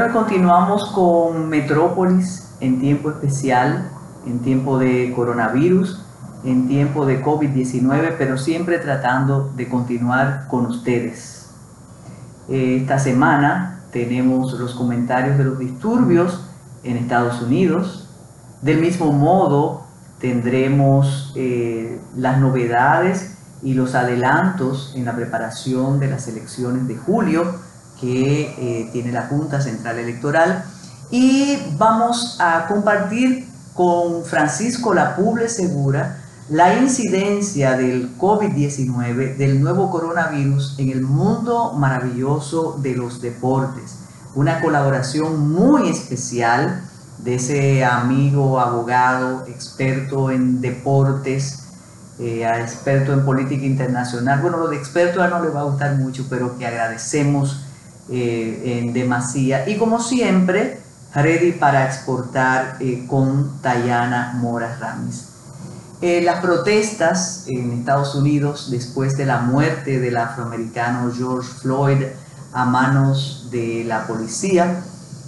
Bueno, continuamos con Metrópolis en tiempo especial, en tiempo de coronavirus, en tiempo de COVID-19, pero siempre tratando de continuar con ustedes. Esta semana tenemos los comentarios de los disturbios en Estados Unidos. Del mismo modo, tendremos las novedades y los adelantos en la preparación de las elecciones de julio que tiene la Junta Central Electoral, y vamos a compartir con Francisco Lapuble Segura la incidencia del COVID-19, del nuevo coronavirus en el mundo maravilloso de los deportes. Una colaboración muy especial de ese amigo abogado, experto en deportes, experto en política internacional. Bueno, lo de experto a no le va a gustar mucho, pero que agradecemos en demasía, y como siempre ready para exportar con Tayana Mora Ramis. Las protestas en Estados Unidos después de la muerte del afroamericano George Floyd a manos de la policía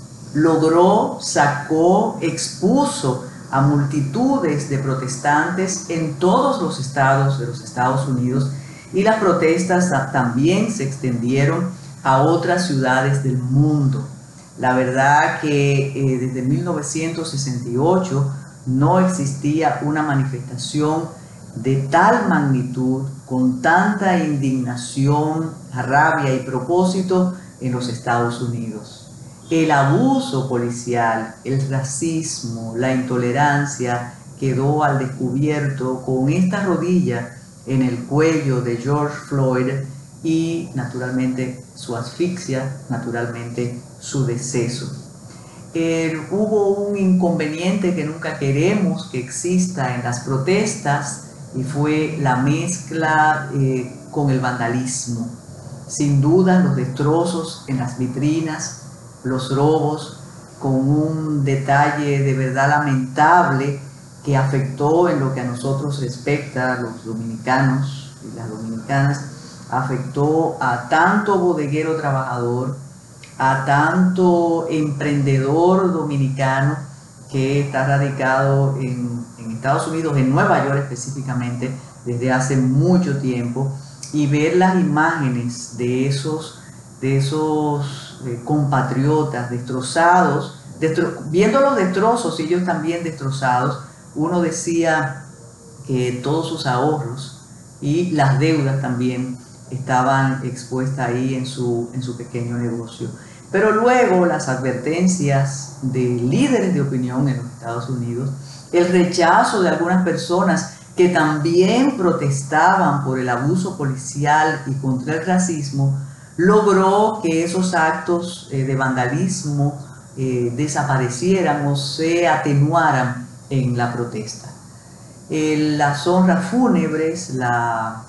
expuso a multitudes de protestantes en todos los estados de los Estados Unidos, y las protestas también se extendieron a otras ciudades del mundo. La verdad que desde 1968 no existía una manifestación de tal magnitud, con tanta indignación, rabia y propósito en los Estados Unidos. El abuso policial, el racismo, la intolerancia quedó al descubierto con esta rodilla en el cuello de George Floyd, y naturalmente su asfixia, naturalmente su deceso. Hubo un inconveniente que nunca queremos que exista en las protestas, y fue la mezcla con el vandalismo. Sin duda, los destrozos en las vitrinas, los robos, con un detalle de verdad lamentable que afectó en lo que a nosotros respecta, a los dominicanos y las dominicanas, afectó a tanto bodeguero trabajador, a tanto emprendedor dominicano que está radicado en Estados Unidos, en Nueva York específicamente, desde hace mucho tiempo, y ver las imágenes de esos compatriotas destrozados, viendo los destrozos, ellos también destrozados. Uno decía que todos sus ahorros y las deudas también estaban expuestas ahí en su pequeño negocio. Pero luego las advertencias de líderes de opinión en los Estados Unidos, el rechazo de algunas personas que también protestaban por el abuso policial y contra el racismo, logró que esos actos de vandalismo desaparecieran o se atenuaran en la protesta. Las honras fúnebres, la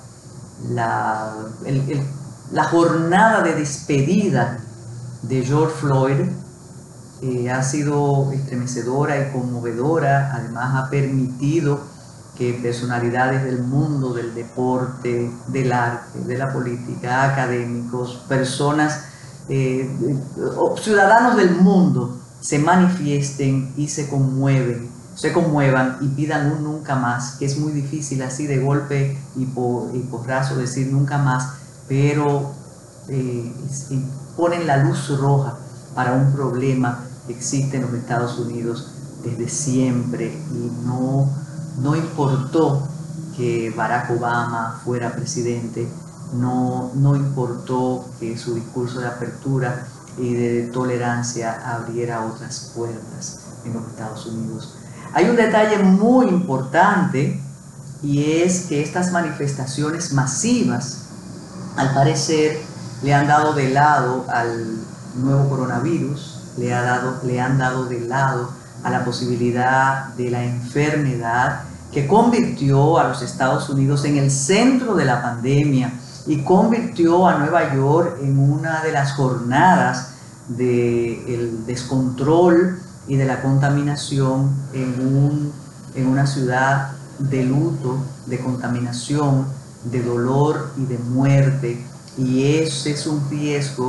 jornada de despedida de George Floyd ha sido estremecedora y conmovedora. Además, ha permitido que personalidades del mundo del deporte, del arte, de la política, académicos, personas, ciudadanos del mundo se manifiesten y se conmuevan y pidan un nunca más, que es muy difícil así de golpe y porrazo decir nunca más, pero ponen la luz roja para un problema que existe en los Estados Unidos desde siempre, y no importó que Barack Obama fuera presidente, no importó que su discurso de apertura y de tolerancia abriera otras puertas en los Estados Unidos. Hay un detalle muy importante, y es que estas manifestaciones masivas, al parecer, le han dado de lado al nuevo coronavirus, le han dado de lado a la posibilidad de la enfermedad que convirtió a los Estados Unidos en el centro de la pandemia y convirtió a Nueva York en una de las jornadas del descontrol y de la contaminación, en una ciudad de luto, de contaminación, de dolor y de muerte. Y ese es un riesgo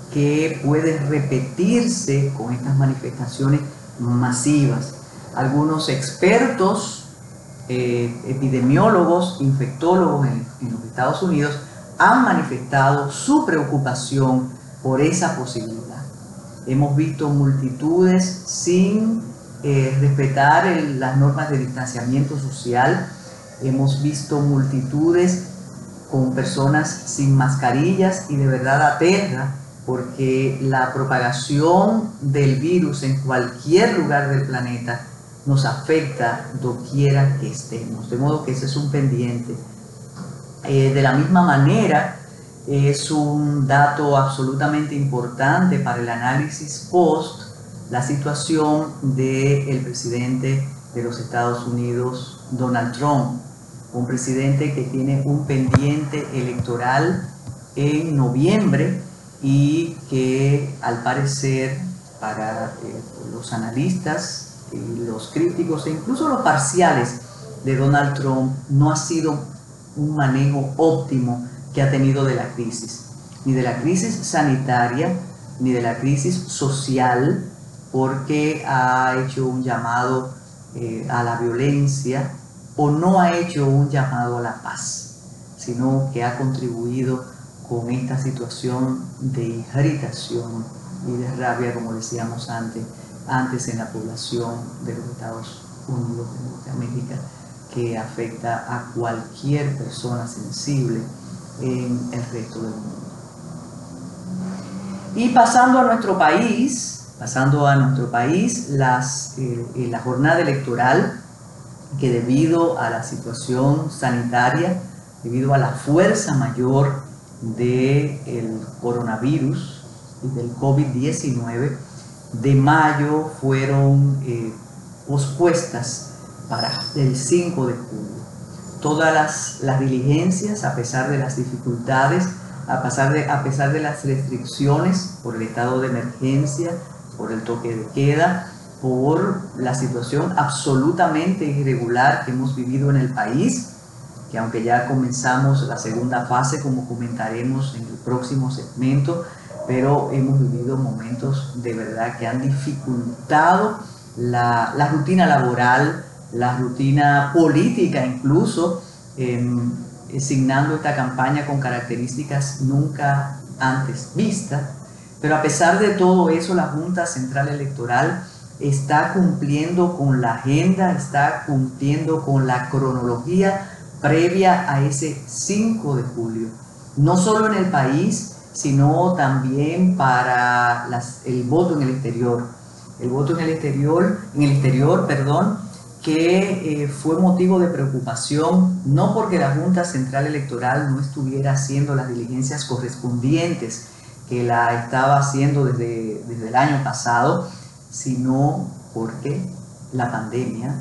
que puede repetirse con estas manifestaciones masivas. Algunos expertos, epidemiólogos, infectólogos en los Estados Unidos han manifestado su preocupación por esa posibilidad. Hemos visto multitudes sin respetar las normas de distanciamiento social. Hemos visto multitudes con personas sin mascarillas y de verdad aterra porque la propagación del virus en cualquier lugar del planeta nos afecta doquiera que estemos. De modo que ese es un pendiente. De la misma manera, es un dato absolutamente importante para el análisis post la situación del presidente de los Estados Unidos, Donald Trump, un presidente que tiene un pendiente electoral en noviembre y que al parecer para los analistas, los críticos e incluso los parciales de Donald Trump no ha sido un manejo óptimo que ha tenido de la crisis, ni de la crisis sanitaria, ni de la crisis social, porque ha hecho un llamado a la violencia o no ha hecho un llamado a la paz, sino que ha contribuido con esta situación de irritación y de rabia, como decíamos antes en la población de los Estados Unidos de Norteamérica, que afecta a cualquier persona sensible en el resto del mundo. Y pasando a nuestro país, la jornada electoral, que debido a la situación sanitaria, debido a la fuerza mayor del coronavirus y del COVID-19, de mayo fueron pospuestas para el 5 de julio. Todas las diligencias, a pesar de las dificultades, a pesar de las restricciones por el estado de emergencia, por el toque de queda, por la situación absolutamente irregular que hemos vivido en el país, que aunque ya comenzamos la segunda fase, como comentaremos en el próximo segmento, pero hemos vivido momentos de verdad que han dificultado la rutina laboral, la rutina política incluso, asignando esta campaña con características nunca antes vistas. Pero a pesar de todo eso, la Junta Central Electoral está cumpliendo con la agenda, está cumpliendo con la cronología previa a ese 5 de julio, no solo en el país, sino también para el voto en el exterior. El voto en el exterior, que fue motivo de preocupación, no porque la Junta Central Electoral no estuviera haciendo las diligencias correspondientes, que la estaba haciendo desde el año pasado, sino porque la pandemia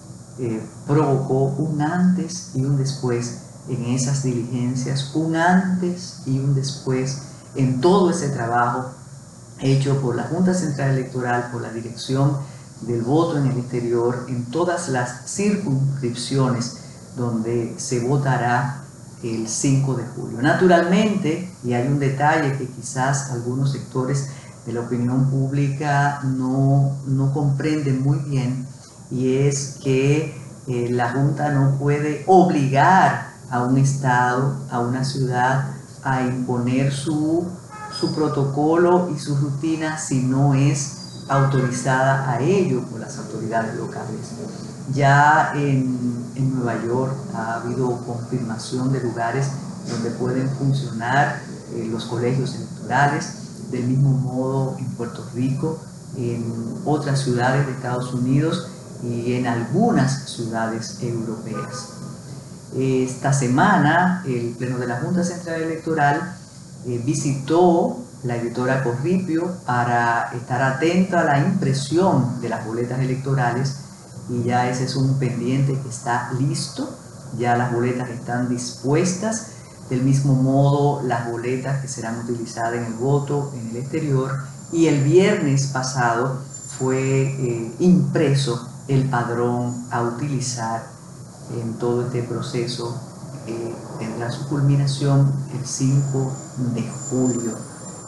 provocó un antes y un después en esas diligencias, un antes y un después en todo ese trabajo hecho por la Junta Central Electoral, por la Dirección del Voto en el Exterior, en todas las circunscripciones donde se votará el 5 de julio. Naturalmente, y hay un detalle que quizás algunos sectores de la opinión pública no comprenden muy bien, y es que la Junta no puede obligar a un estado, a una ciudad, a imponer su protocolo y su rutina si no es autorizada a ello por las autoridades locales. Ya en Nueva York ha habido confirmación de lugares donde pueden funcionar los colegios electorales, del mismo modo en Puerto Rico, en otras ciudades de Estados Unidos y en algunas ciudades europeas. Esta semana el Pleno de la Junta Central Electoral visitó la editora Corripio para estar atento a la impresión de las boletas electorales, y ya ese es un pendiente que está listo, ya las boletas están dispuestas. Del mismo modo, las boletas que serán utilizadas en el voto en el exterior, y el viernes pasado fue impreso el padrón a utilizar en todo este proceso que tendrá su culminación el 5 de julio.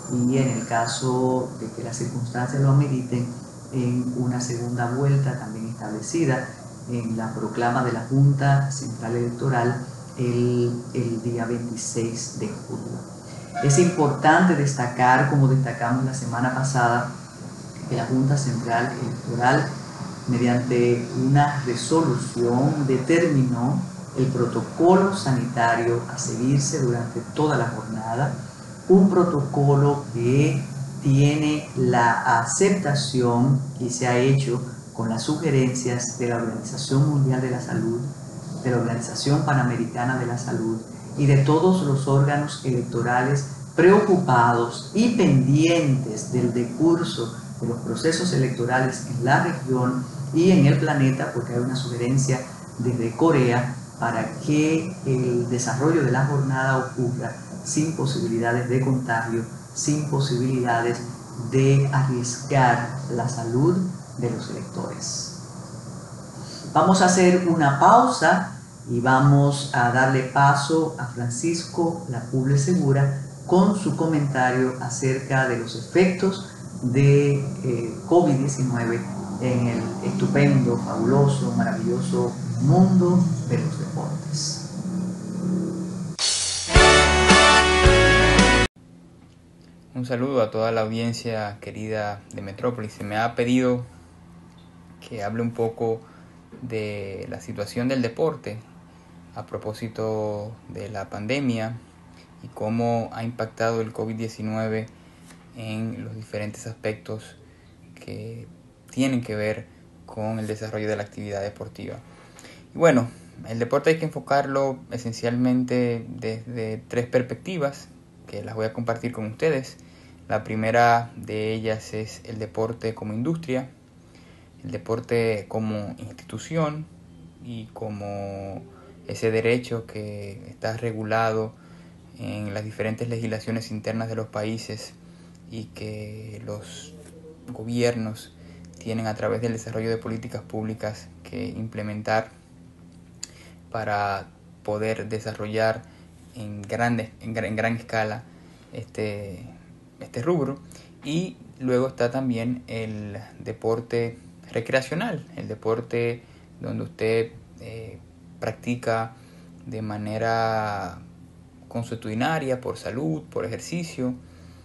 y en el caso de que las circunstancias lo ameriten, en una segunda vuelta también establecida en la proclama de la Junta Central Electoral el día 26 de julio. Es importante destacar, como destacamos la semana pasada, que la Junta Central Electoral, mediante una resolución, determinó el protocolo sanitario a seguirse durante toda la jornada, un protocolo que tiene la aceptación y se ha hecho con las sugerencias de la Organización Mundial de la Salud, de la Organización Panamericana de la Salud y de todos los órganos electorales preocupados y pendientes del decurso de los procesos electorales en la región y en el planeta, porque hay una sugerencia desde Corea para que el desarrollo de la jornada ocurra sin posibilidades de contagio, sin posibilidades de arriesgar la salud de los electores. Vamos a hacer una pausa y vamos a darle paso a Francisco Lapuble Segura con su comentario acerca de los efectos de COVID-19 en el estupendo, fabuloso, maravilloso mundo de los deportes. Un saludo a toda la audiencia querida de Metrópolis. Se me ha pedido que hable un poco de la situación del deporte a propósito de la pandemia y cómo ha impactado el COVID-19 en los diferentes aspectos que tienen que ver con el desarrollo de la actividad deportiva. Y bueno, el deporte hay que enfocarlo esencialmente desde tres perspectivas que las voy a compartir con ustedes. La primera de ellas es el deporte como industria, el deporte como institución y como ese derecho que está regulado en las diferentes legislaciones internas de los países y que los gobiernos tienen a través del desarrollo de políticas públicas que implementar para poder desarrollar en gran escala este rubro. Y luego está también el deporte recreacional, el deporte donde usted practica de manera consuetudinaria, por salud, por ejercicio,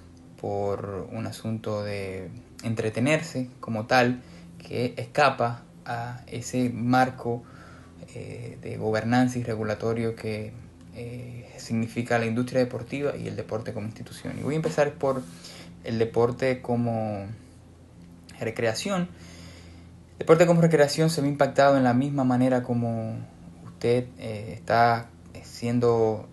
por un asunto de entretenerse como tal, que escapa a ese marco de gobernanza y regulatorio que significa la industria deportiva y el deporte como institución. Y voy a empezar por el deporte como recreación. El deporte como recreación se ve impactado en la misma manera como usted está siendo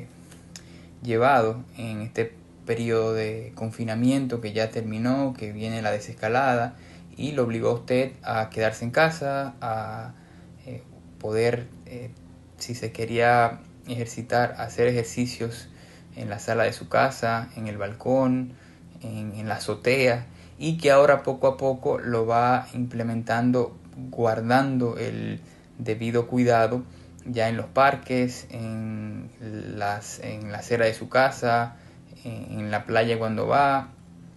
llevado en este periodo de confinamiento que ya terminó, que viene la desescalada y lo obligó a usted a quedarse en casa, a poder, si se quería ejercitar, hacer ejercicios en la sala de su casa, en el balcón, en la azotea, y que ahora poco a poco lo va implementando guardando el debido cuidado ya en los parques, en la acera de su casa, en la playa cuando va,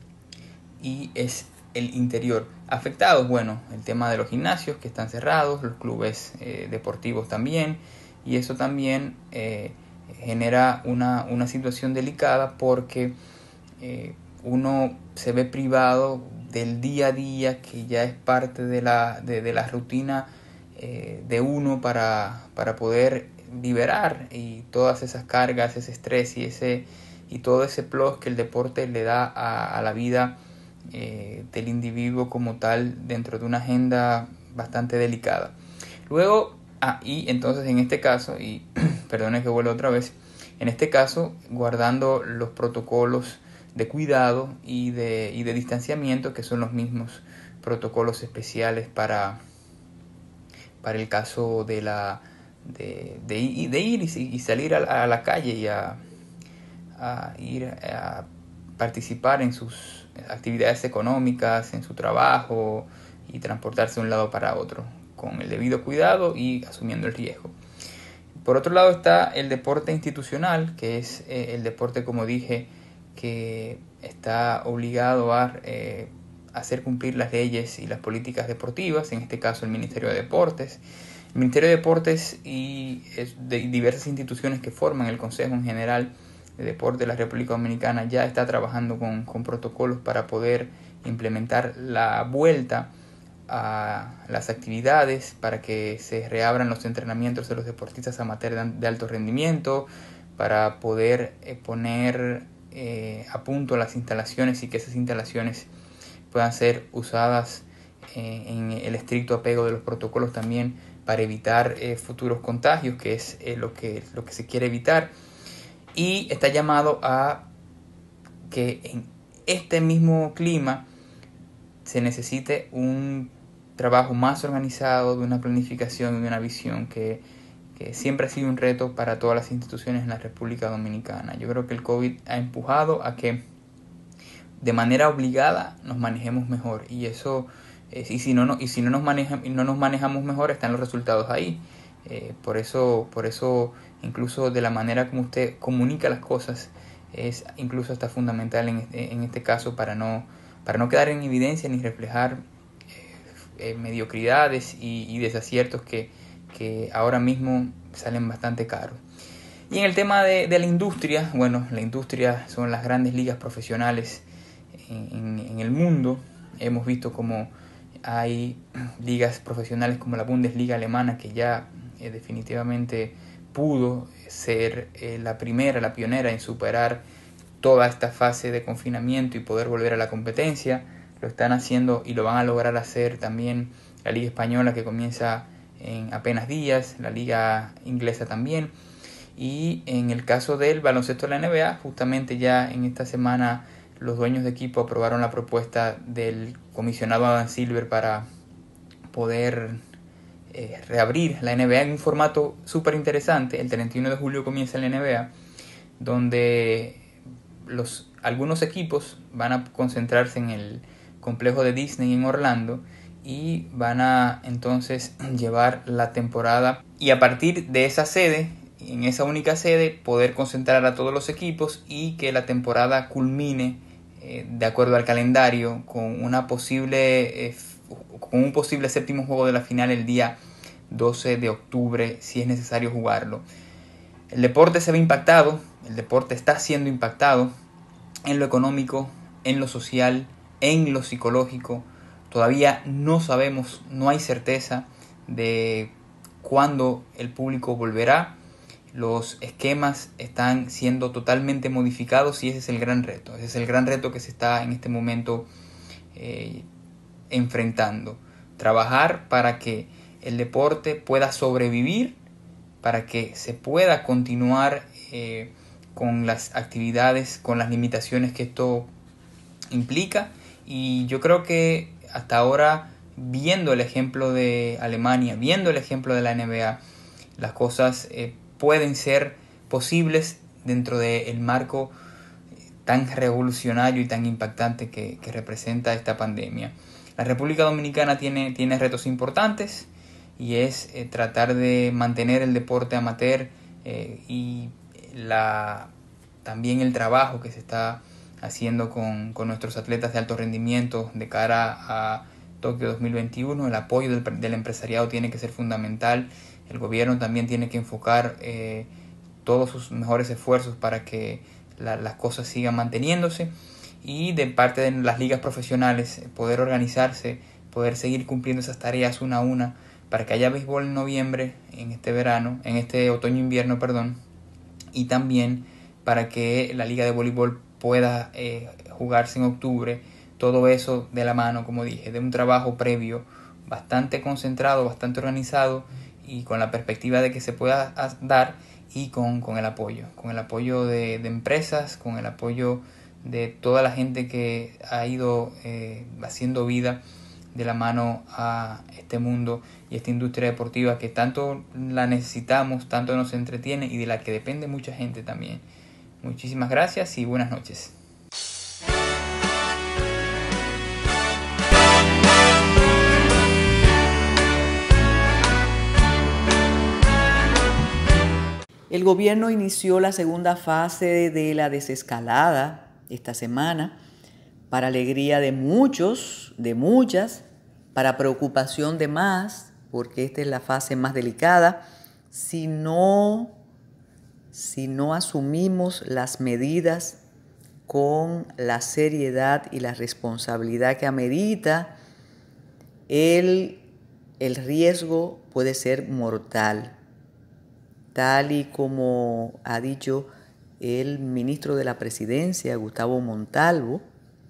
y es el interior. Afectados, bueno, el tema de los gimnasios que están cerrados, los clubes deportivos también, y eso también genera una situación delicada porque uno se ve privado del día a día que ya es parte de la rutina de uno para poder liberar y todas esas cargas, ese estrés y todo ese plus que el deporte le da a la vida del individuo como tal dentro de una agenda bastante delicada. Luego, y entonces en este caso, y perdone que vuelva otra vez, en este caso guardando los protocolos de cuidado y de distanciamiento, que son los mismos protocolos especiales para el caso de ir y salir a la calle y a ir a participar en sus actividades económicas, en su trabajo y transportarse de un lado para otro con el debido cuidado y asumiendo el riesgo. Por otro lado está el deporte institucional, que es el deporte, como dije, que está obligado a hacer cumplir las leyes y las políticas deportivas, en este caso el Ministerio de Deportes. El Ministerio de Deportes y de diversas instituciones que forman el Consejo en General de Deporte de la República Dominicana ya está trabajando con protocolos para poder implementar la vuelta a las actividades, para que se reabran los entrenamientos de los deportistas amateurs de alto rendimiento, para poder poner a punto las instalaciones y que esas instalaciones puedan ser usadas en el estricto apego de los protocolos también, para evitar futuros contagios, que es lo que se quiere evitar. Y está llamado a que en este mismo clima se necesite un trabajo más organizado, de una planificación y de una visión que siempre ha sido un reto para todas las instituciones en la República Dominicana. Yo creo que el COVID ha empujado a que de manera obligada nos manejemos mejor, y eso y si no nos manejamos mejor, están los resultados ahí. Por eso incluso de la manera como usted comunica las cosas es incluso hasta fundamental en este caso, para no quedar en evidencia ni reflejar mediocridades y desaciertos que ahora mismo salen bastante caros. Y en el tema de la industria, bueno, la industria son las grandes ligas profesionales en el mundo. Hemos visto como hay ligas profesionales como la Bundesliga alemana, que ya definitivamente pudo ser la pionera en superar toda esta fase de confinamiento y poder volver a la competencia. Lo están haciendo y lo van a lograr hacer también la Liga Española, que comienza en apenas días, la Liga Inglesa también. Y en el caso del baloncesto de la NBA, justamente ya en esta semana los dueños de equipo aprobaron la propuesta del comisionado Adam Silver para poder reabrir la NBA en un formato súper interesante. El 31 de julio comienza la NBA, donde algunos equipos van a concentrarse en el complejo de Disney en Orlando y van a entonces llevar la temporada, y a partir de esa sede, en esa única sede, poder concentrar a todos los equipos y que la temporada culmine de acuerdo al calendario con un posible séptimo juego de la final el día 12 de octubre, si es necesario jugarlo. El deporte se ve impactado, el deporte está siendo impactado en lo económico, en lo social, en lo psicológico. Todavía no sabemos, no hay certeza de cuándo el público volverá. Los esquemas están siendo totalmente modificados y ese es el gran reto. Ese es el gran reto que se está en este momento enfrentando. Trabajar para que el deporte pueda sobrevivir, para que se pueda continuar con las actividades, con las limitaciones que esto implica. Y yo creo que hasta ahora, viendo el ejemplo de Alemania, viendo el ejemplo de la NBA, las cosas pueden ser posibles dentro del marco tan revolucionario y tan impactante que representa esta pandemia. La República Dominicana tiene retos importantes, y es tratar de mantener el deporte amateur y también el trabajo que se está haciendo con nuestros atletas de alto rendimiento de cara a Tokio 2021. El apoyo del empresariado tiene que ser fundamental. El gobierno también tiene que enfocar todos sus mejores esfuerzos para que las cosas sigan manteniéndose, y de parte de las ligas profesionales poder organizarse, poder seguir cumpliendo esas tareas una a una, para que haya béisbol en noviembre, en este otoño-invierno, y también para que la liga de voleibol pueda jugarse en octubre. Todo eso de la mano, como dije, de un trabajo previo bastante concentrado, bastante organizado, y con la perspectiva de que se pueda dar, y con el apoyo de empresas, con el apoyo de toda la gente que ha ido haciendo vida de la mano a este mundo y esta industria deportiva que tanto la necesitamos, tanto nos entretiene y de la que depende mucha gente también. Muchísimas gracias y buenas noches. El gobierno inició la segunda fase de la desescalada esta semana, para alegría de muchos, de muchas, para preocupación de más, porque esta es la fase más delicada, si no asumimos las medidas con la seriedad y la responsabilidad que amerita, el riesgo puede ser mortal, tal y como ha dicho el ministro de la Presidencia, Gustavo Montalvo.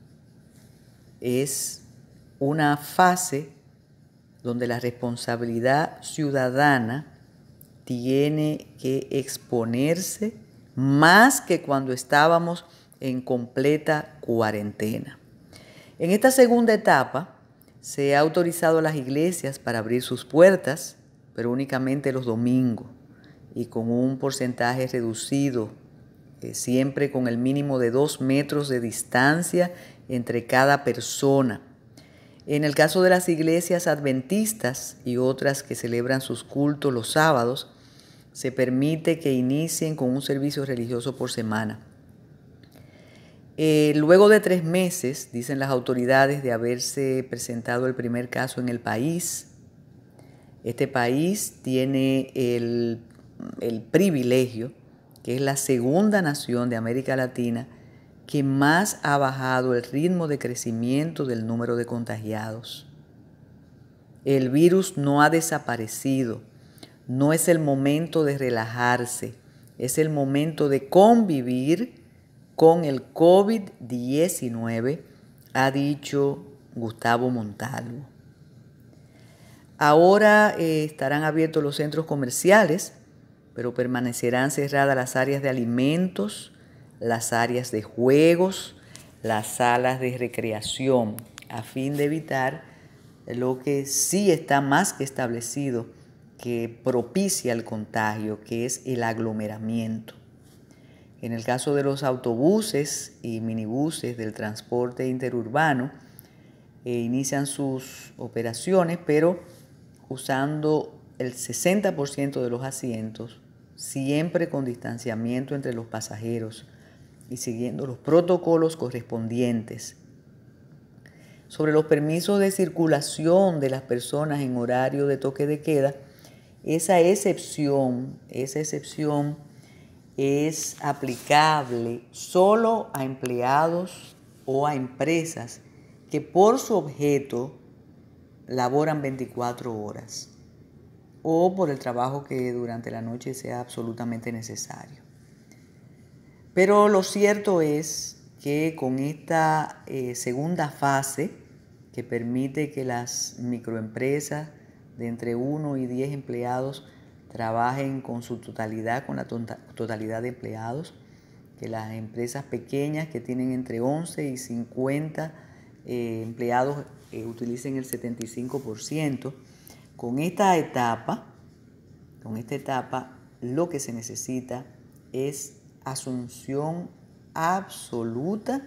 Es una fase donde la responsabilidad ciudadana tiene que exponerse más que cuando estábamos en completa cuarentena. En esta segunda etapa se ha autorizado a las iglesias para abrir sus puertas, pero únicamente los domingos y con un porcentaje reducido, siempre con el mínimo de 2 metros de distancia entre cada persona. En el caso de las iglesias adventistas y otras que celebran sus cultos los sábados, se permite que inicien con un servicio religioso por semana. Luego de 3 meses, dicen las autoridades, de haberse presentado el primer caso en el país, este país tiene el privilegio, que es la segunda nación de América Latina que más ha bajado el ritmo de crecimiento del número de contagiados. El virus no ha desaparecido. No es el momento de relajarse, es el momento de convivir con el COVID-19, ha dicho Gustavo Montalvo. Ahora estarán abiertos los centros comerciales, pero permanecerán cerradas las áreas de alimentos, las áreas de juegos, las salas de recreación, a fin de evitar lo que sí está más que establecido, que propicia el contagio, que es el aglomeramiento. En el caso de los autobuses y minibuses del transporte interurbano, inician sus operaciones, pero usando el 60% de los asientos, siempre con distanciamiento entre los pasajeros y siguiendo los protocolos correspondientes. Sobre los permisos de circulación de las personas en horario de toque de queda, esa excepción es aplicable solo a empleados o a empresas que por su objeto laboran 24 horas o por el trabajo que durante la noche sea absolutamente necesario. Pero lo cierto es que con esta segunda fase, que permite que las microempresas de entre 1 y 10 empleados trabajen con su totalidad, con la totalidad de empleados, que las empresas pequeñas que tienen entre 11 y 50 empleados utilicen el 75%. Con esta etapa, lo que se necesita es asunción absoluta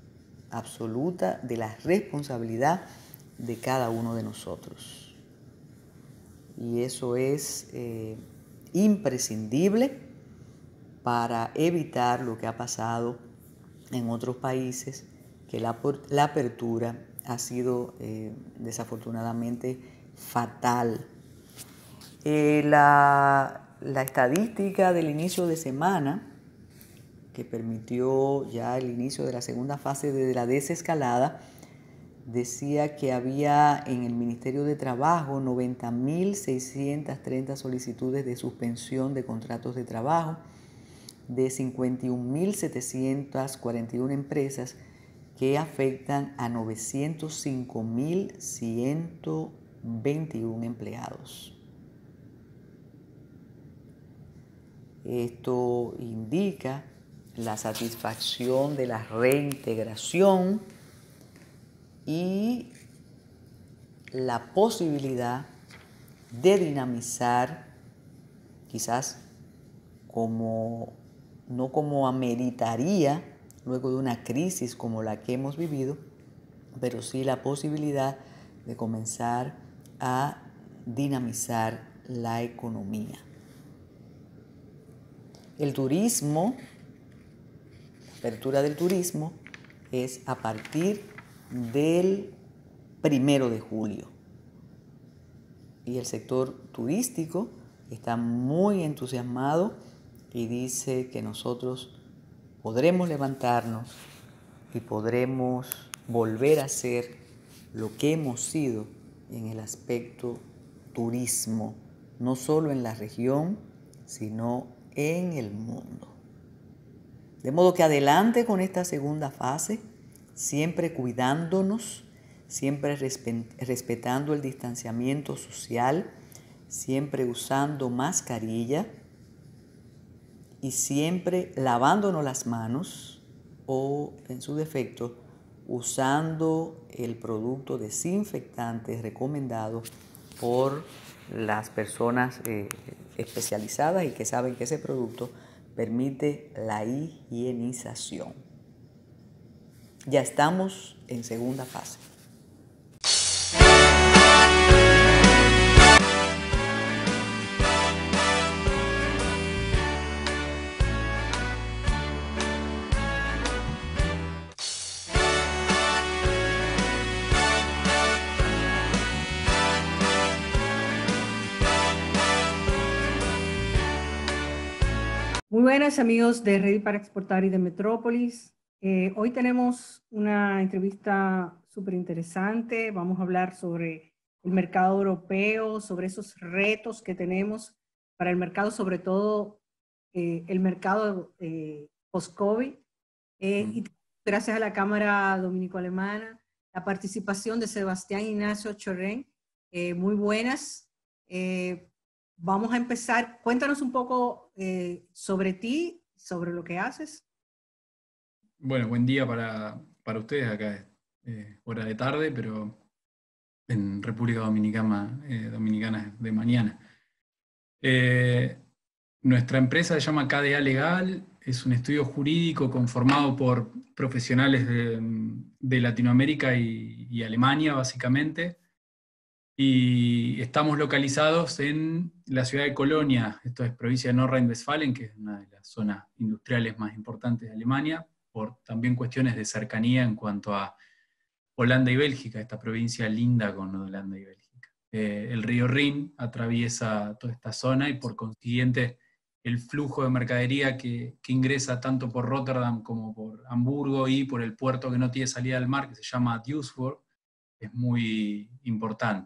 de la responsabilidad de cada uno de nosotros. Y eso es imprescindible para evitar lo que ha pasado en otros países, que la apertura ha sido desafortunadamente fatal. La estadística del inicio de semana, que permitió ya el inicio de la segunda fase de la desescalada, decía que había en el Ministerio de Trabajo 90.630 solicitudes de suspensión de contratos de trabajo de 51.741 empresas que afectan a 905.121 empleados. Esto indica la satisfacción de la reintegración y la posibilidad de dinamizar, quizás no como ameritaría luego de una crisis como la que hemos vivido, pero sí la posibilidad de comenzar a dinamizar la economía. El turismo, la apertura del turismo, es a partir del 1 de julio. Y el sector turístico está muy entusiasmado y dice que nosotros podremos levantarnos y podremos volver a ser lo que hemos sido en el aspecto turismo, no solo en la región, sino en el mundo. De modo que adelante con esta segunda fase, siempre cuidándonos, siempre respetando el distanciamiento social, siempre usando mascarilla y siempre lavándonos las manos o, en su defecto, usando el producto desinfectante recomendado por las personas especializadas y que saben que ese producto permite la higienización. Ya estamos en segunda fase. Muy buenas amigos de Ready para Exportar y de Metrópolis. Hoy tenemos una entrevista súper interesante. Vamos a hablar sobre el mercado europeo, sobre esos retos que tenemos para el mercado, sobre todo el mercado post-COVID. Y gracias a la Cámara Dominico-Alemana, la participación de Sebastián Ignacio Chorren, muy buenas. Vamos a empezar. Cuéntanos un poco sobre ti, sobre lo que haces. Bueno, buen día para ustedes. Acá es hora de tarde, pero en República Dominicana es de mañana. Nuestra empresa se llama KDA Legal, es un estudio jurídico conformado por profesionales de Latinoamérica y Alemania, básicamente. Y estamos localizados en la ciudad de Colonia, esto es provincia de Nordrhein-Westfalen, que es una de las zonas industriales más importantes de Alemania, por también cuestiones de cercanía en cuanto a Holanda y Bélgica, esta provincia linda con Holanda y Bélgica. El río Rin atraviesa toda esta zona y por consiguiente el flujo de mercadería que ingresa tanto por Rotterdam como por Hamburgo y por el puerto que no tiene salida al mar, que se llama Duisburg, es muy importante.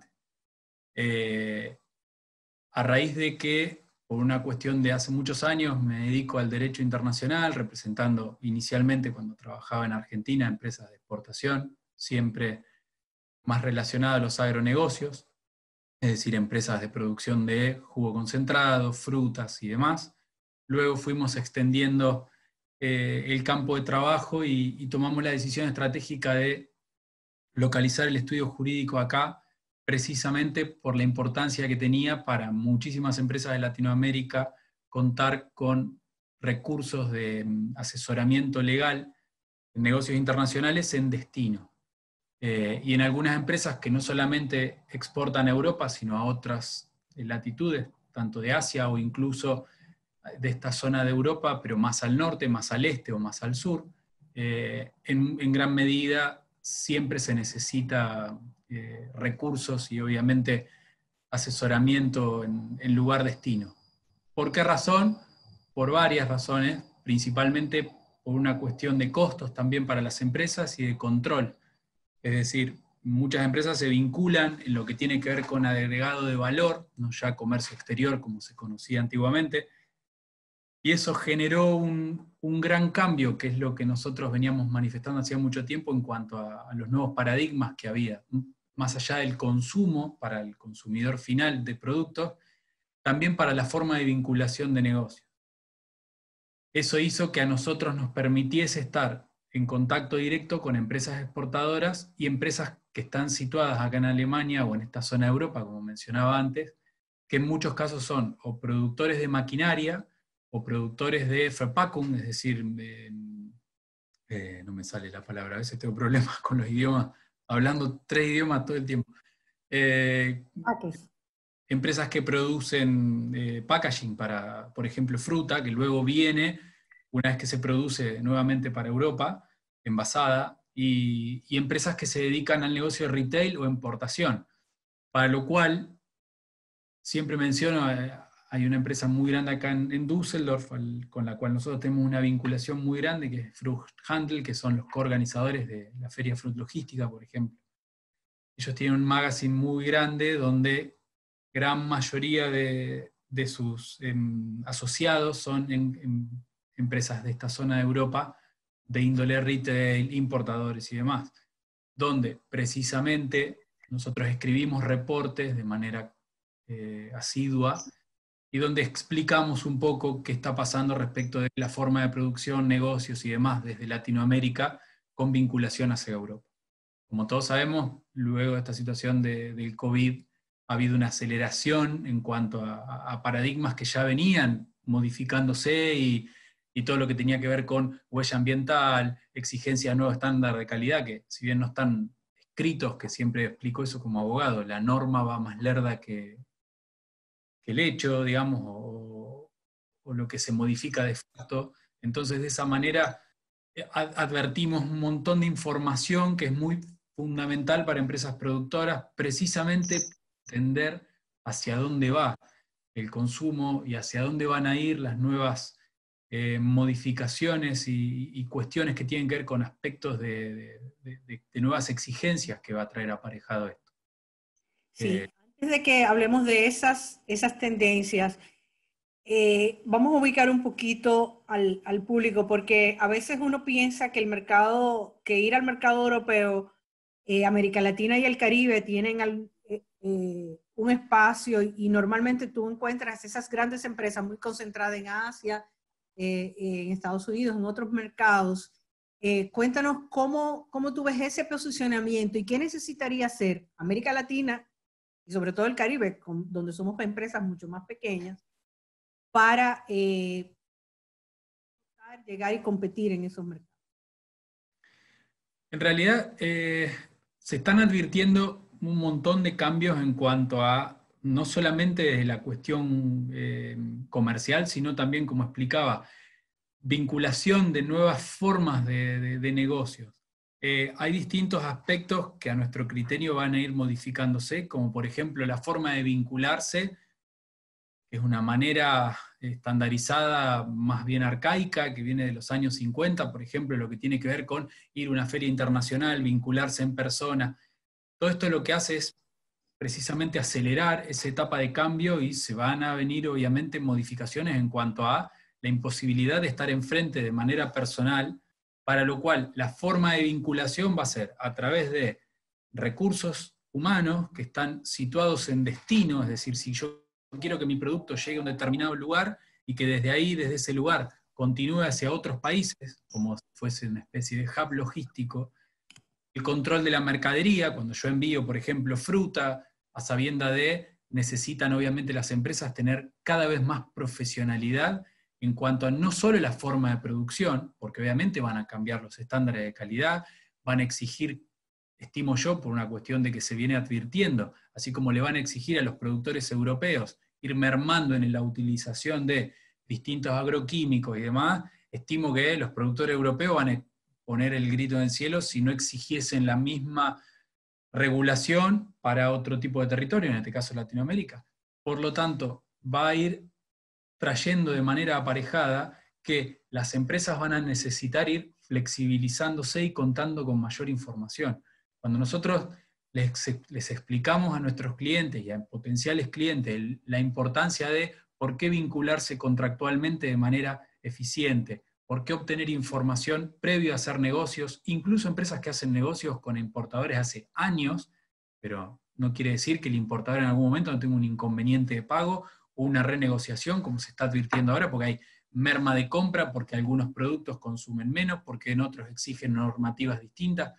A raíz de que, por una cuestión de hace muchos años, me dedico al derecho internacional, representando inicialmente cuando trabajaba en Argentina empresas de exportación, siempre más relacionadas a los agronegocios, es decir, empresas de producción de jugo concentrado, frutas y demás. Luego fuimos extendiendo el campo de trabajo y tomamos la decisión estratégica de localizar el estudio jurídico acá, precisamente por la importancia que tenía para muchísimas empresas de Latinoamérica contar con recursos de asesoramiento legal en negocios internacionales en destino. Y en algunas empresas que no solamente exportan a Europa, sino a otras latitudes, tanto de Asia o incluso de esta zona de Europa, pero más al norte, más al este o más al sur, en gran medida siempre se necesita recursos y obviamente asesoramiento en lugar destino. ¿Por qué razón? Por varias razones, principalmente por una cuestión de costos también para las empresas y de control. Es decir, muchas empresas se vinculan en lo que tiene que ver con agregado de valor, no ya comercio exterior como se conocía antiguamente, y eso generó un gran cambio, que es lo que nosotros veníamos manifestando hacía mucho tiempo en cuanto a los nuevos paradigmas que había, más allá del consumo para el consumidor final de productos, también para la forma de vinculación de negocios. Eso hizo que a nosotros nos permitiese estar en contacto directo con empresas exportadoras y empresas que están situadas acá en Alemania o en esta zona de Europa, como mencionaba antes, que en muchos casos son o productores de maquinaria o productores de Verpackung, es decir, no me sale la palabra, a veces tengo problemas con los idiomas, hablando 3 idiomas todo el tiempo. Empresas que producen packaging para, por ejemplo, fruta, que luego viene, una vez que se produce nuevamente para Europa, envasada, y empresas que se dedican al negocio de retail o importación. Para lo cual, siempre menciono, hay una empresa muy grande acá en Düsseldorf, con la cual nosotros tenemos una vinculación muy grande, que es Fruchthandel, que son los coorganizadores de la Feria Fruit Logística, por ejemplo. Ellos tienen un magazine muy grande donde gran mayoría de sus asociados son empresas de esta zona de Europa, de índole retail, importadores y demás, donde precisamente nosotros escribimos reportes de manera asidua y donde explicamos un poco qué está pasando respecto de la forma de producción, negocios y demás desde Latinoamérica con vinculación hacia Europa. Como todos sabemos, luego de esta situación del COVID, ha habido una aceleración en cuanto a paradigmas que ya venían modificándose y todo lo que tenía que ver con huella ambiental, exigencia de nuevo estándar de calidad, que si bien no están escritos, que siempre explico eso como abogado, la norma va más lerda que el hecho, digamos, o lo que se modifica de facto. Entonces, de esa manera, advertimos un montón de información que es muy fundamental para empresas productoras, precisamente entender hacia dónde va el consumo y hacia dónde van a ir las nuevas modificaciones y cuestiones que tienen que ver con aspectos de nuevas exigencias que va a traer aparejado esto. Sí, antes de que hablemos de esas tendencias, vamos a ubicar un poquito al público, porque a veces uno piensa que ir al mercado europeo, América Latina y el Caribe tienen un espacio y normalmente tú encuentras esas grandes empresas muy concentradas en Asia, en Estados Unidos, en otros mercados. Cuéntanos cómo tú ves ese posicionamiento y qué necesitaría hacer América Latina y sobre todo el Caribe, donde somos empresas mucho más pequeñas, para llegar y competir en esos mercados. En realidad, se están advirtiendo un montón de cambios en cuanto a, no solamente desde la cuestión comercial, sino también, como explicaba, vinculación de nuevas formas de negocios. Hay distintos aspectos que a nuestro criterio van a ir modificándose, como por ejemplo la forma de vincularse, que es una manera estandarizada, más bien arcaica, que viene de los años 50, por ejemplo, lo que tiene que ver con ir a una feria internacional, vincularse en persona. Todo esto lo que hace es precisamente acelerar esa etapa de cambio y se van a venir obviamente modificaciones en cuanto a la imposibilidad de estar enfrente de manera personal, para lo cual la forma de vinculación va a ser a través de recursos humanos que están situados en destino, es decir, si yo quiero que mi producto llegue a un determinado lugar y que desde ahí, desde ese lugar, continúe hacia otros países, como si fuese una especie de hub logístico, el control de la mercadería, cuando yo envío, por ejemplo, fruta, a sabienda de, necesitan obviamente las empresas tener cada vez más profesionalidad en cuanto a no solo la forma de producción, porque obviamente van a cambiar los estándares de calidad, van a exigir, estimo yo, por una cuestión de que se viene advirtiendo, así como le van a exigir a los productores europeos ir mermando en la utilización de distintos agroquímicos y demás, estimo que los productores europeos van a poner el grito en el cielo si no exigiesen la misma regulación para otro tipo de territorio, en este caso Latinoamérica. Por lo tanto, va a ir trayendo de manera aparejada que las empresas van a necesitar ir flexibilizándose y contando con mayor información. Cuando nosotros les explicamos a nuestros clientes y a potenciales clientes la importancia de por qué vincularse contractualmente de manera eficiente, por qué obtener información previo a hacer negocios, incluso empresas que hacen negocios con importadores hace años, pero no quiere decir que el importador en algún momento no tenga un inconveniente de pago o una renegociación, como se está advirtiendo ahora, porque hay merma de compra, porque algunos productos consumen menos, porque en otros exigen normativas distintas,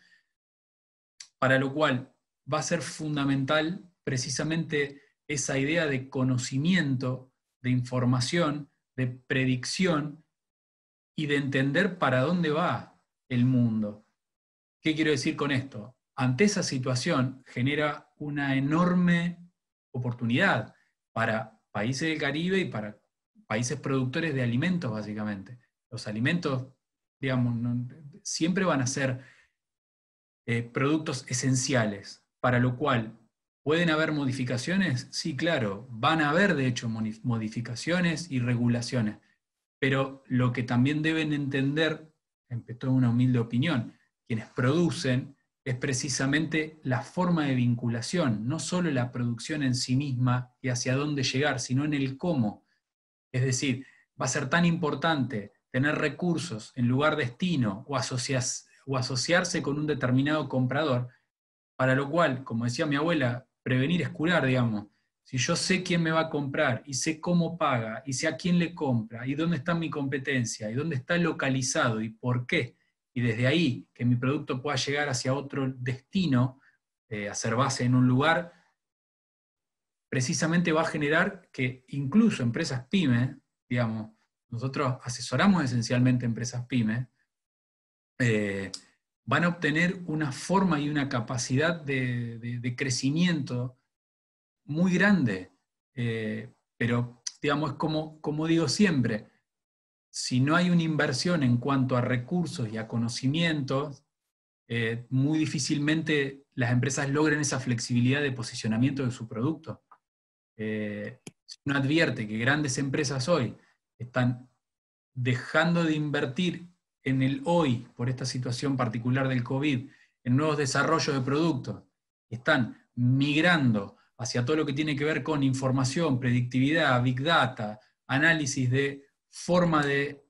para lo cual va a ser fundamental precisamente esa idea de conocimiento, de información, de predicción y de entender para dónde va el mundo. ¿Qué quiero decir con esto? Ante esa situación genera una enorme oportunidad para países del Caribe y para países productores de alimentos, básicamente. Los alimentos, digamos, siempre van a ser productos esenciales, para lo cual ¿pueden haber modificaciones? Sí, claro, van a haber de hecho modificaciones y regulaciones, pero lo que también deben entender, en toda una humilde opinión, quienes producen, es precisamente la forma de vinculación, no solo la producción en sí misma y hacia dónde llegar, sino en el cómo. Es decir, va a ser tan importante tener recursos en lugar destino o asociarse con un determinado comprador, para lo cual, como decía mi abuela, prevenir es curar, digamos. Si yo sé quién me va a comprar y sé cómo paga y sé a quién le compra y dónde está mi competencia y dónde está localizado y por qué, y desde ahí que mi producto pueda llegar hacia otro destino, hacer base en un lugar, precisamente va a generar que incluso empresas pymes, digamos, nosotros asesoramos esencialmente empresas pymes, van a obtener una forma y una capacidad de crecimiento muy grande. Pero, digamos, es como digo siempre, si no hay una inversión en cuanto a recursos y a conocimientos, muy difícilmente las empresas logren esa flexibilidad de posicionamiento de su producto. Si uno advierte que grandes empresas hoy están dejando de invertir en el hoy, por esta situación particular del COVID, en nuevos desarrollos de productos, están migrando hacia todo lo que tiene que ver con información, predictividad, big data, análisis de forma de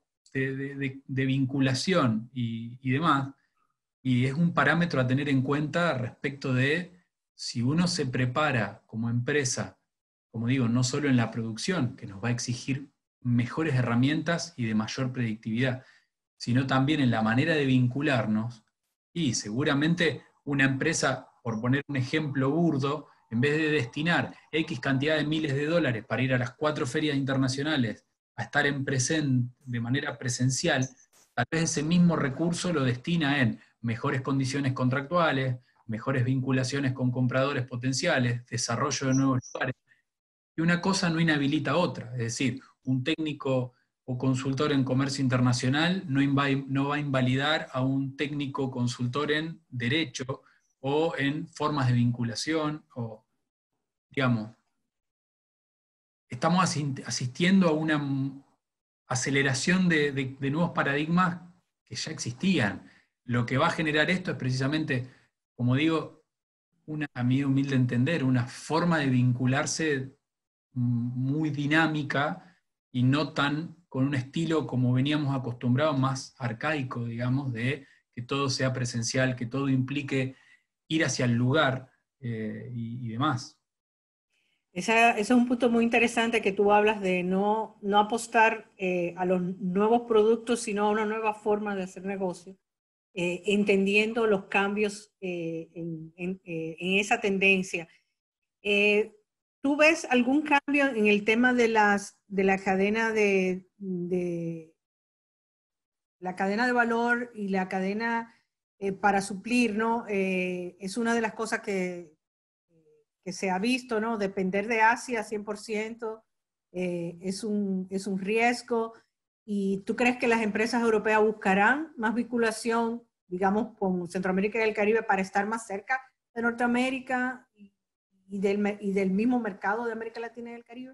vinculación y demás, y es un parámetro a tener en cuenta respecto de si uno se prepara como empresa, como digo, no solo en la producción, que nos va a exigir mejores herramientas y de mayor predictividad, sino también en la manera de vincularnos, y seguramente una empresa, por poner un ejemplo burdo, en vez de destinar X cantidad de miles de dólares para ir a las 4 ferias internacionales a estar de manera presencial, tal vez ese mismo recurso lo destina en mejores condiciones contractuales, mejores vinculaciones con compradores potenciales, desarrollo de nuevos lugares. Y una cosa no inhabilita a otra. Es decir, un técnico o consultor en comercio internacional no va a invalidar a un técnico consultor en derecho o en formas de vinculación, o, digamos, estamos asistiendo a una aceleración de nuevos paradigmas que ya existían. Lo que va a generar esto es precisamente, como digo, a mi humilde entender, una forma de vincularse muy dinámica y no tan con un estilo como veníamos acostumbrados, más arcaico, digamos, de que todo sea presencial, que todo implique ir hacia el lugar y demás. Ese es un punto muy interesante que tú hablas de no apostar a los nuevos productos, sino a una nueva forma de hacer negocio, entendiendo los cambios en esa tendencia. ¿Tú ves algún cambio en el tema de la cadena la cadena de valor y la cadena para suplir, ¿no? Es una de las cosas que se ha visto, ¿no? Depender de Asia 100% es un riesgo. ¿Y tú crees que las empresas europeas buscarán más vinculación, digamos, con Centroamérica y el Caribe para estar más cerca de Norteamérica y del mismo mercado de América Latina y el Caribe?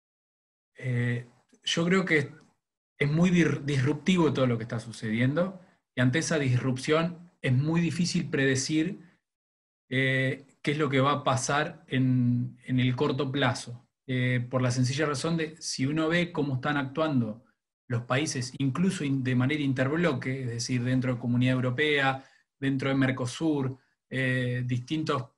Yo creo que es muy disruptivo todo lo que está sucediendo, y ante esa disrupción es muy difícil predecir qué es lo que va a pasar en el corto plazo. Por la sencilla razón de, si uno ve cómo están actuando los países, incluso de manera interbloque, es decir, dentro de Comunidad Europea, dentro de Mercosur, distintos,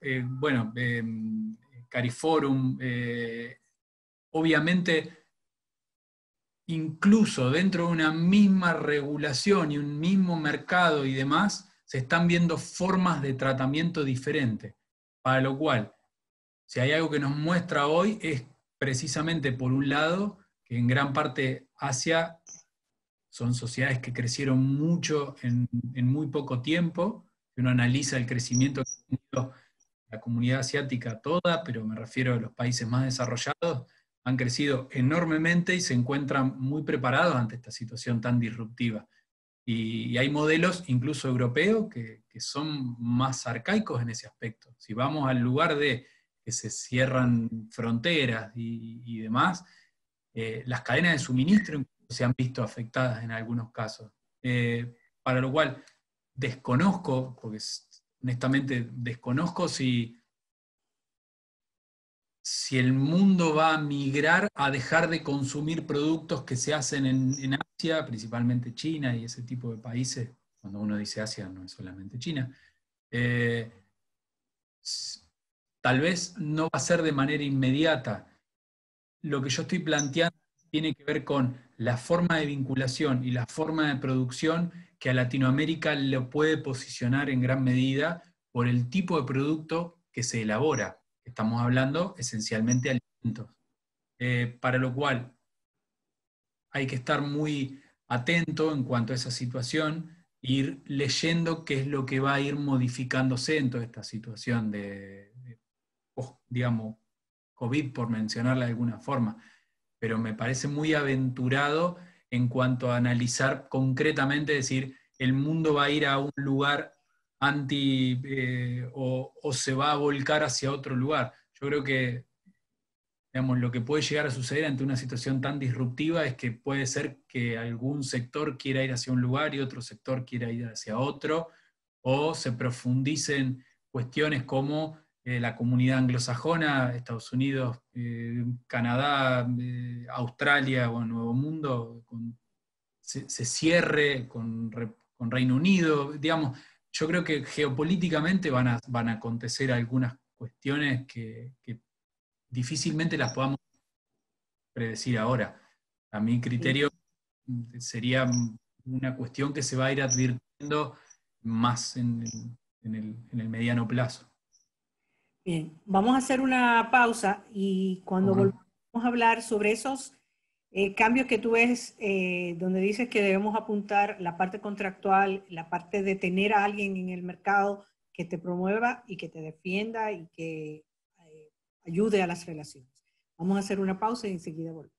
CARIFORUM, obviamente, incluso dentro de una misma regulación y un mismo mercado y demás, se están viendo formas de tratamiento diferentes. Para lo cual, si hay algo que nos muestra hoy, es precisamente, por un lado, que en gran parte Asia son sociedades que crecieron mucho en muy poco tiempo. Si uno analiza el crecimiento que ha tenido la comunidad asiática toda, pero me refiero a los países más desarrollados, han crecido enormemente y se encuentran muy preparados ante esta situación tan disruptiva. Y hay modelos incluso europeos que son más arcaicos en ese aspecto. Si vamos al lugar de que se cierran fronteras y demás, las cadenas de suministro incluso se han visto afectadas en algunos casos. Para lo cual desconozco, porque honestamente desconozco si el mundo va a migrar a dejar de consumir productos que se hacen en Asia, principalmente China y ese tipo de países. Cuando uno dice Asia no es solamente China. Tal vez no va a ser de manera inmediata. Lo que yo estoy planteando tiene que ver con la forma de vinculación y la forma de producción que a Latinoamérica lo puede posicionar en gran medida por el tipo de producto que se elabora. Estamos hablando esencialmente de alimentos. Para lo cual hay que estar muy atento en cuanto a esa situación, ir leyendo qué es lo que va a ir modificándose en toda esta situación digamos, COVID, por mencionarla de alguna forma. Pero me parece muy aventurado en cuanto a analizar concretamente, decir, el mundo va a ir a un lugar o se va a volcar hacia otro lugar. Yo creo que, digamos, lo que puede llegar a suceder ante una situación tan disruptiva es que puede ser que algún sector quiera ir hacia un lugar y otro sector quiera ir hacia otro, o se profundicen cuestiones como la comunidad anglosajona, Estados Unidos, Canadá, Australia o Nuevo Mundo, se cierre con Reino Unido, digamos. Yo creo que geopolíticamente van a acontecer algunas cuestiones que difícilmente las podamos predecir ahora. A mi criterio sería una cuestión que se va a ir advirtiendo más en el mediano plazo. Bien, vamos a hacer una pausa y cuando volvamos a hablar sobre esos cambios que tú ves, donde dices que debemos apuntar la parte contractual, la parte de tener a alguien en el mercado que te promueva y que te defienda y que ayude a las relaciones. Vamos a hacer una pausa y enseguida volvemos.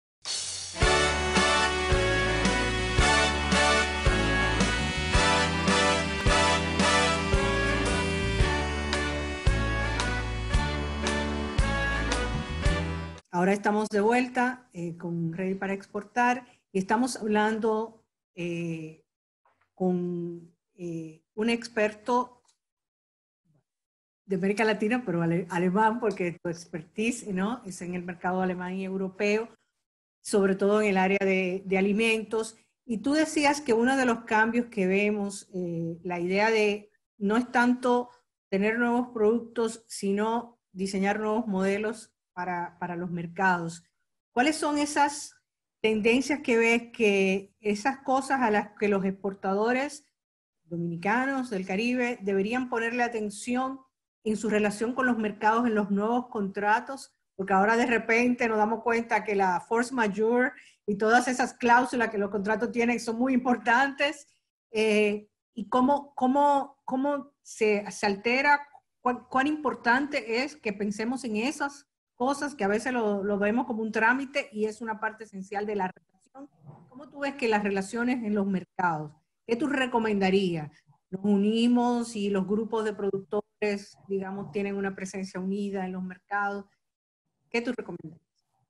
Ahora estamos de vuelta con Ready para Exportar y estamos hablando con un experto de América Latina, pero alemán, porque tu expertise, ¿no?, es en el mercado alemán y europeo, sobre todo en el área de alimentos. Y tú decías que uno de los cambios que vemos, la idea de no es tanto tener nuevos productos, sino diseñar nuevos modelos para los mercados. ¿Cuáles son esas tendencias que ves, que esas cosas a las que los exportadores dominicanos del Caribe deberían ponerle atención en su relación con los mercados, en los nuevos contratos? Porque ahora de repente nos damos cuenta que la force majeure y todas esas cláusulas que los contratos tienen son muy importantes. ¿Y cómo se altera? ¿Cuán importante es que pensemos en esas cosas que a veces lo vemos como un trámite y es una parte esencial de la relación? ¿Cómo tú ves que las relaciones en los mercados? ¿Qué tú recomendarías? ¿Nos unimos y los grupos de productores, digamos, tienen una presencia unida en los mercados? ¿Qué tú recomiendas?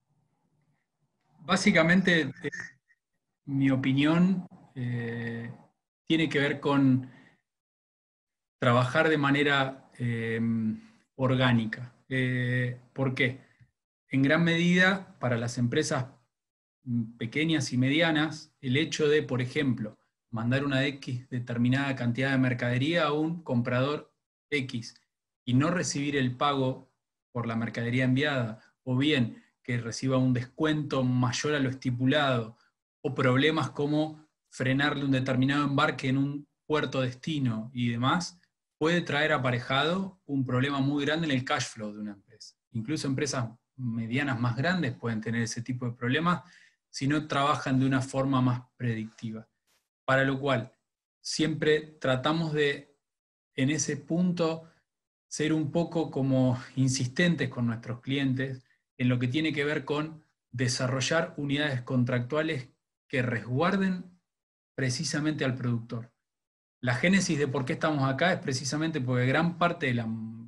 Básicamente, mi opinión tiene que ver con trabajar de manera orgánica. ¿Por qué? En gran medida, para las empresas pequeñas y medianas, el hecho de, por ejemplo, mandar una X determinada cantidad de mercadería a un comprador X y no recibir el pago por la mercadería enviada, o bien que reciba un descuento mayor a lo estipulado, o problemas como frenarle un determinado embarque en un puerto destino y demás, puede traer aparejado un problema muy grande en el cash flow de una empresa. Incluso empresas medianas más grandes pueden tener ese tipo de problemas si no trabajan de una forma más predictiva. Para lo cual, siempre tratamos de, en ese punto, ser un poco como insistentes con nuestros clientes en lo que tiene que ver con desarrollar unidades contractuales que resguarden precisamente al productor. La génesis de por qué estamos acá es precisamente porque gran parte de la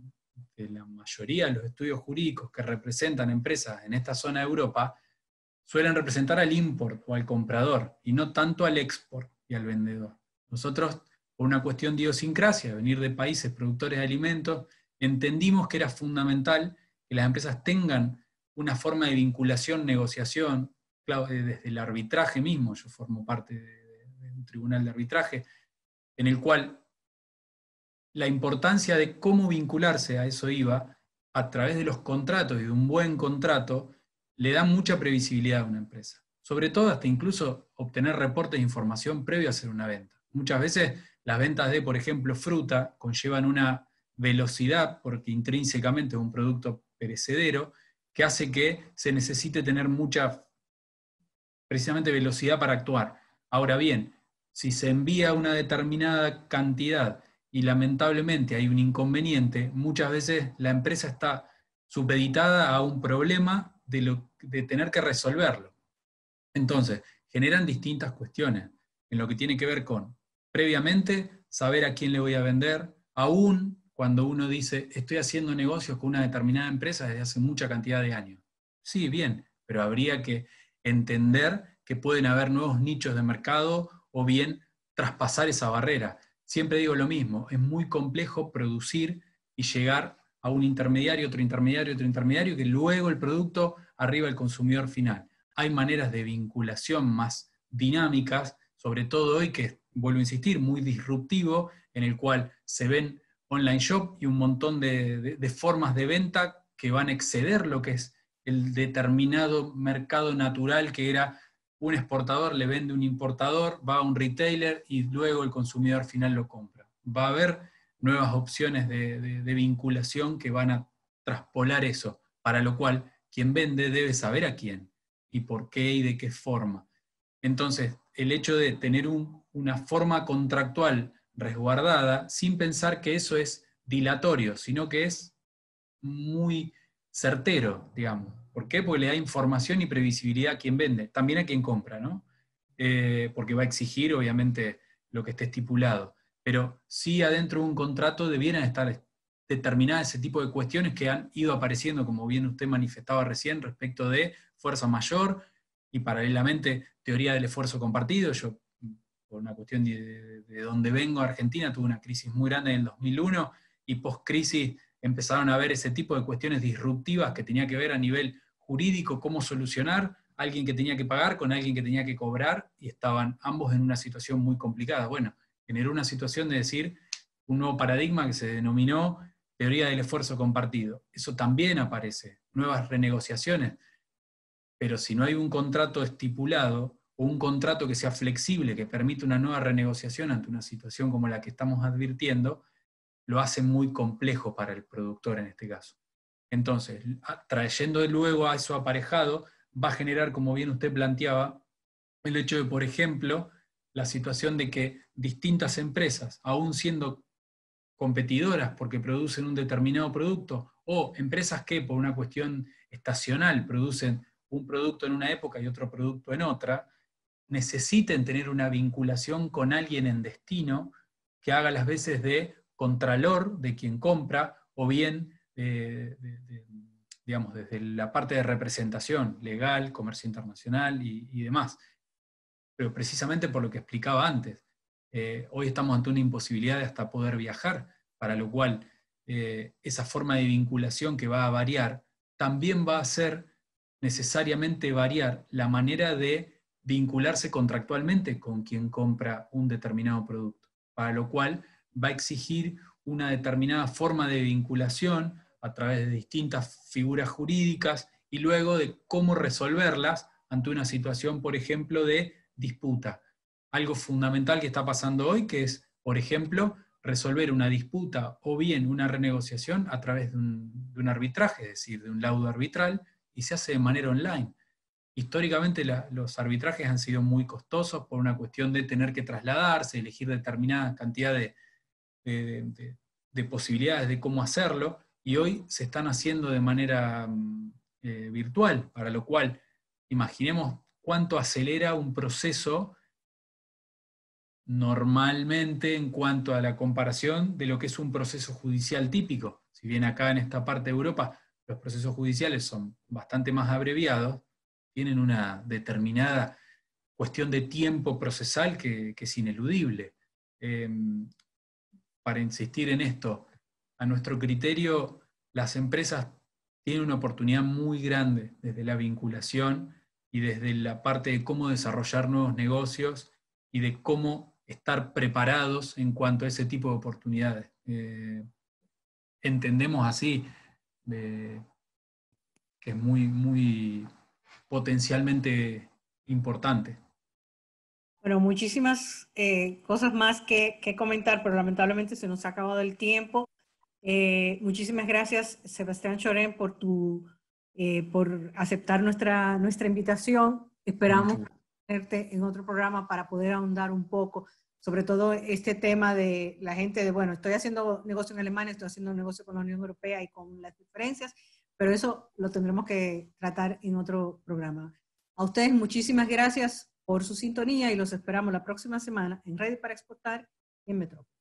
mayoría de los estudios jurídicos que representan empresas en esta zona de Europa suelen representar al import o al comprador, y no tanto al export y al vendedor. Nosotros, por una cuestión de idiosincrasia, venir de países productores de alimentos, entendimos que era fundamental que las empresas tengan una forma de vinculación, negociación, desde el arbitraje mismo. Yo formo parte de un tribunal de arbitraje, en el cual la importancia de cómo vincularse, a eso iba, a través de los contratos y de un buen contrato, le da mucha previsibilidad a una empresa. Sobre todo hasta incluso obtener reportes de información previo a hacer una venta. Muchas veces las ventas de, por ejemplo, fruta conllevan una velocidad, porque intrínsecamente es un producto perecedero, que hace que se necesite tener mucha, precisamente, velocidad para actuar. Ahora bien, si se envía una determinada cantidad y lamentablemente hay un inconveniente, muchas veces la empresa está supeditada a un problema de tener que resolverlo. Entonces, generan distintas cuestiones en lo que tiene que ver con, previamente, saber a quién le voy a vender, aún cuando uno dice, estoy haciendo negocios con una determinada empresa desde hace mucha cantidad de años. Sí, bien, pero habría que entender que pueden haber nuevos nichos de mercado o bien traspasar esa barrera. Siempre digo lo mismo, es muy complejo producir y llegar a un intermediario, otro intermediario, otro intermediario, que luego el producto arriba al consumidor final. Hay maneras de vinculación más dinámicas, sobre todo hoy, que, vuelvo a insistir, muy disruptivo, en el cual se ven online shop y un montón de formas de venta que van a exceder lo que es el determinado mercado natural, que era un exportador le vende a un importador, va a un retailer y luego el consumidor final lo compra. Va a haber nuevas opciones de vinculación que van a traspolar eso, para lo cual quien vende debe saber a quién y por qué y de qué forma. Entonces, el hecho de tener una forma contractual resguardada, sin pensar que eso es dilatorio, sino que es muy certero, digamos. ¿Por qué? Porque le da información y previsibilidad a quien vende, también a quien compra, ¿no? Porque va a exigir, obviamente, lo que esté estipulado. Pero sí, adentro de un contrato debieran estar determinadas ese tipo de cuestiones que han ido apareciendo, como bien usted manifestaba recién, respecto de fuerza mayor y paralelamente teoría del esfuerzo compartido. Yo, por una cuestión de donde vengo, Argentina, tuve una crisis muy grande en el 2001 y post-crisis empezaron a ver ese tipo de cuestiones disruptivas que tenía que ver a nivel jurídico, cómo solucionar, alguien que tenía que pagar con alguien que tenía que cobrar, y estaban ambos en una situación muy complicada. Bueno, generó una situación de decir, un nuevo paradigma que se denominó teoría del esfuerzo compartido. Eso también aparece, nuevas renegociaciones, pero si no hay un contrato estipulado, o un contrato que sea flexible, que permita una nueva renegociación ante una situación como la que estamos advirtiendo, lo hace muy complejo para el productor en este caso. Entonces, trayendo luego a eso aparejado, va a generar, como bien usted planteaba, el hecho de, por ejemplo, la situación de que distintas empresas, aún siendo competidoras porque producen un determinado producto, o empresas que por una cuestión estacional producen un producto en una época y otro producto en otra, necesiten tener una vinculación con alguien en destino que haga las veces de contralor de quien compra, o bien, digamos, desde la parte de representación legal, comercio internacional y demás. Pero precisamente por lo que explicaba antes, hoy estamos ante una imposibilidad de hasta poder viajar, para lo cual esa forma de vinculación que va a variar, también va a hacer necesariamente variar la manera de vincularse contractualmente con quien compra un determinado producto, para lo cual va a exigir una determinada forma de vinculación a través de distintas figuras jurídicas y luego de cómo resolverlas ante una situación, por ejemplo, de disputa. Algo fundamental que está pasando hoy, que es, por ejemplo, resolver una disputa o bien una renegociación a través de un arbitraje, es decir, de un laudo arbitral, y se hace de manera online. Históricamente los arbitrajes han sido muy costosos por una cuestión de tener que trasladarse, elegir determinada cantidad de posibilidades de cómo hacerlo, y hoy se están haciendo de manera virtual, para lo cual imaginemos cuánto acelera un proceso normalmente en cuanto a la comparación de lo que es un proceso judicial típico. Si bien acá en esta parte de Europa los procesos judiciales son bastante más abreviados, tienen una determinada cuestión de tiempo procesal que es ineludible. Para insistir en esto, a nuestro criterio, las empresas tienen una oportunidad muy grande desde la vinculación y desde la parte de cómo desarrollar nuevos negocios y de cómo estar preparados en cuanto a ese tipo de oportunidades. Entendemos así que es muy, muy potencialmente importante. Bueno, muchísimas cosas más que comentar, pero lamentablemente se nos ha acabado el tiempo. Muchísimas gracias, Sebastián Chorén, por aceptar nuestra invitación. Esperamos tenerte en otro programa para poder ahondar un poco, sobre todo este tema de la gente de, bueno, estoy haciendo negocio en Alemania, estoy haciendo negocio con la Unión Europea y con las diferencias, pero eso lo tendremos que tratar en otro programa. A ustedes muchísimas gracias por su sintonía y los esperamos la próxima semana en Ready para Exportar y en Metrópolis.